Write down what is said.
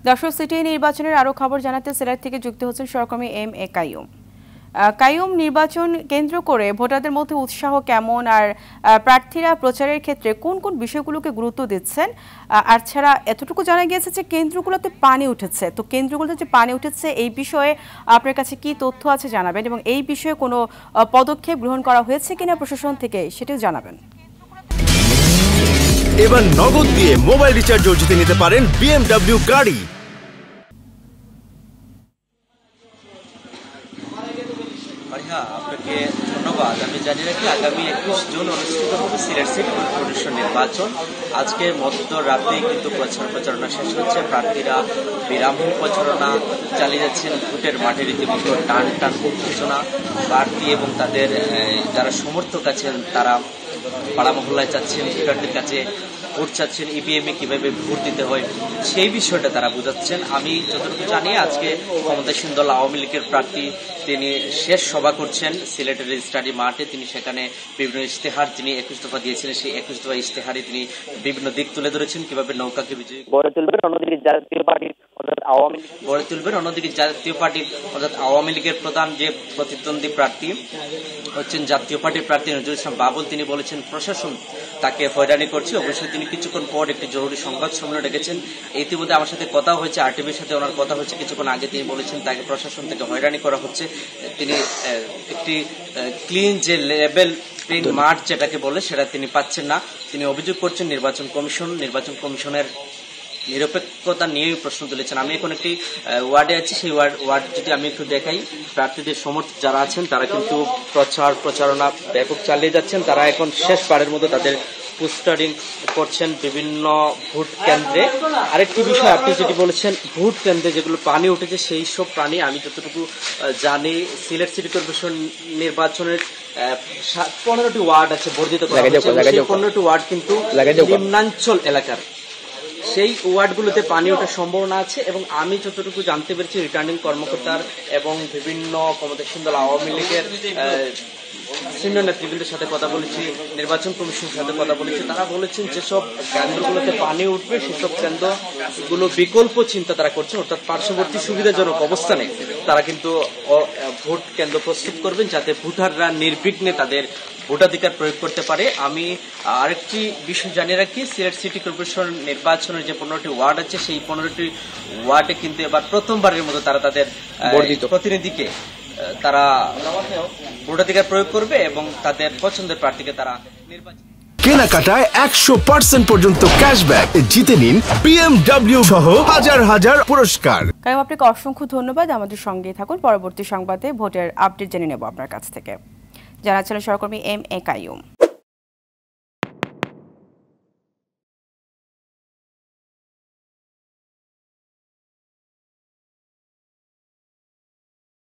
দর্শক সিটি নির্বাচনের আরো খবর জানাতে সিলেট থেকে যুক্ত হচ্ছেন সহকর্মী এম এ কাইয়ুম। কাইয়ুম, নির্বাচন কেন্দ্র করে ভোটারদের মধ্যে উৎসাহ কেমন, আর প্রার্থীরা প্রচারের ক্ষেত্রে কোন কোন বিষয়গুলোকে গুরুত্ব দিচ্ছেন? আর ছাড়া এতটুকু জানা গিয়েছে যে কেন্দ্রগুলোতে পানি উঠেছে, তো কেন্দ্রগুলোতে যে পানি উঠেছে এই বিষয়ে আপনার কাছে কি তথ্য আছে জানাবেন, এবং এই বিষয়ে কোনো পদক্ষেপ গ্রহণ করা হয়েছে কিনা প্রশাসন থেকে সেটাও জানাবেন। এবার নগদ দিয়ে মোবাইল রিচার্জও জিতে নিতে পারেন BMW গাড়ি। আপনাকে ধন্যবাদ। আমি জানি রাখি আগামী 21 জুন অনুষ্ঠিত হবে সিলেট সিটি কর্পোরেশন নির্বাচন। আজকে মধ্যরাতে কিন্তু প্রচারণা শেষ হচ্ছে। প্রার্থীরা বিরামহীন প্রচারণা চালিয়ে যাচ্ছেন। ভোটের মাঠে রীতিমতো টান টান উত্তেজনা। প্রার্থী এবং তাদের যারা সমর্থক আছেন তারা পাড়া মহল্লায় চাচ্ছেন, ভোটারদের কাছে ভোট চাচ্ছেন, ইভিএমে কিভাবে ভোট দিতে হয় সেই বিষয়টা তারা বোঝাচ্ছেন। আমি যতটুকু জানি আজকে ক্ষমতাসীন দল আওয়ামী লীগের প্রার্থী তিনি শেষ সভা করছেন সিলেটের স্টাডি মাঠে। তিনি সেখানে বিভিন্ন ইশতেহার তিনি 21 দফা দিয়েছিলেন, সেই 21 দফা ইশতেহারে তিনি বিভিন্ন দিক তুলে ধরেছেন, কিভাবে নৌকাকে বিজয়ী গড়ে তুলবেন। অন্যদিকে জাতীয় পার্টি অর্থাৎ আওয়ামী লীগের প্রধান যে প্রতিদ্বন্দ্বী প্রার্থী হচ্ছেন জাতীয় পার্টির প্রার্থী নজরুল ইসলাম বাবুল, তিনি বলেছেন প্রশাসন তাকে হয়রানি করছে। অবশ্যই তিনি কিছুক্ষণ পর একটি জরুরি সংবাদ সম্মেলন ডেকেছেন। ইতিমধ্যে আমার সাথে কথা হয়েছে, আরটিভির সাথে ওনার কথা হয়েছে কিছুক্ষণ আগে। তিনি বলেছেন তাকে প্রশাসন থেকে হয়রানি করা হচ্ছে। তিনি একটি ক্লিন যে লেভেল ক্লিন মাঠ যেটাকে বলে সেটা তিনি পাচ্ছেন না। তিনি অভিযোগ করছেন নির্বাচন কমিশনের নিরপেক্ষতা নিয়েই প্রশ্ন তুলেছেন। আমি এখন একটি ওয়ার্ডে আছি, সেই ওয়ার্ড যদি আমি একটু দেখাই, প্রার্থীদের সমর্থক যারা আছেন তারা কিন্তু প্রচারণা ব্যাপক চালিয়ে যাচ্ছেন। তারা এখন শেষ পারের মতো তাদের পোস্টারিং করছেন বিভিন্ন ভোট কেন্দ্রে। আরেকটি বিষয় আপনি যেটি বলেছেন, ভোট কেন্দ্রে যেগুলো পানি উঠেছে সেই সব পানি আমি যতটুকু জানি সিলেট সিটি কর্পোরেশন নির্বাচনের 15টি ওয়ার্ড আছে বর্ধিত করা হয়েছে। 15টি ওয়ার্ড কিন্তু নিম্নাঞ্চল এলাকার, সেই ওয়ার্ডগুলোতে পানি ওঠার সম্ভাবনা আছে। এবং আমি যতটুকু জানতে পেরেছি রিটার্নিং কর্মকর্তার এবং বিভিন্ন ক্ষমতাসীন দল আওয়ামী লীগের সিনিয়র নেতৃবৃন্দের সাথে কথা বলেছি, নির্বাচন কমিশনের সাথে কথা বলেছি, তারা বলেছেন যেসব কেন্দ্রগুলোতে পানি উঠবে সেসব কেন্দ্রগুলো বিকল্প চিন্তা তারা করছেন, অর্থাৎ পার্শ্ববর্তী সুবিধাজনক অবস্থানে তারা কিন্তু ভোট কেন্দ্র প্রস্তুত করবেন যাতে ভোটাররা নির্বিঘ্নে তাদের ভোটাধিকার প্রয়োগ করতে পারে। আমি আরেকটি বিষয় জানিয়ে রাখি, সিলেট সিটি কর্পোরেশন নির্বাচনের যে 15টি ওয়ার্ড আছে সেই 15টি ওয়ার্ডে কিন্তু এবার প্রথমবারের মতো তারা তাদের প্রতিনিধিকে তারা ভোটাধিকার প্রয়োগ করবে এবং তাদের পছন্দের প্রার্থীকে তারা নির্বাচন। কেনাকাটায় 100% পর্যন্ত ক্যাশব্যাক জিতে নিন BMW সহ হাজার হাজার পুরস্কার। কাইয়ুম, আপনাকে অসংখ্য ধন্যবাদ। আমাদের সঙ্গে থাকুন, পরবর্তী সংবাদে ভোটের আপডেট জেনে নেব আপনার কাছ থেকে। জানাচ্ছিলেন সহকর্মী এম এ কাইয়ুম।